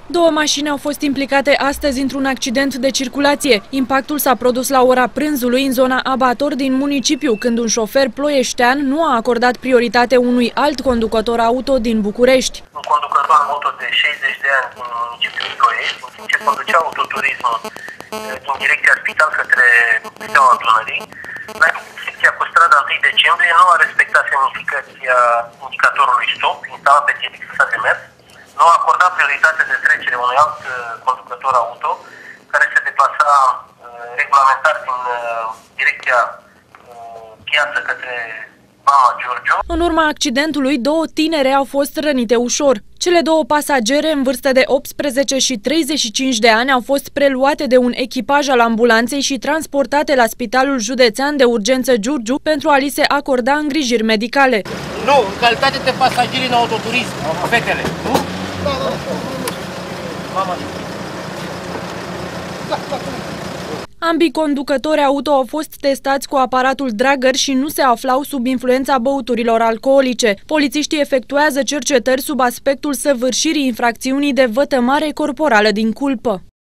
Două mașini au fost implicate astăzi într-un accident de circulație. Impactul s-a produs la ora prânzului în zona Abator din municipiu, când un șofer ploieștean nu a acordat prioritate unui alt conducător auto din București. Un conducător auto de 60 de ani din municipiul Ploiești, în timp ce conducea autoturismul din direcția Spital către Steaua Dunării, la intersecția cu strada 1 decembrie nu a respectat semnificația indicatorului stop instalat pe direcția de mers, nu a acordat prioritate de trecere unui alt conducător auto care se deplasa regulamentar din direcția Piață către Mama Giurgiu. În urma accidentului, două tinere au fost rănite ușor. Cele două pasagere în vârstă de 18 și 35 de ani au fost preluate de un echipaj al ambulanței și transportate la Spitalul Județean de Urgență Giurgiu pentru a li se acorda îngrijiri medicale. Nu, în calitate de pasageri în autoturism, fetele, nu? Da. Mama. Ambii conducători auto au fost testați cu aparatul Dragăr și nu se aflau sub influența băuturilor alcoolice. Polițiștii efectuează cercetări sub aspectul săvârșirii infracțiunii de vătămare corporală din culpă.